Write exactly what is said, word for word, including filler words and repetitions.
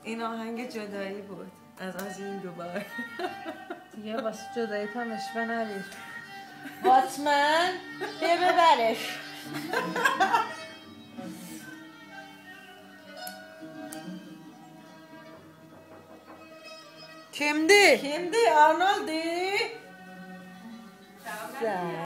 این آهنگ جدایی بود از از این دوباره. دیگه واسه جدایی تا نشوه نبیر. باتمن بیا ببرش. Kimdi? Kimdi? Arnold'di.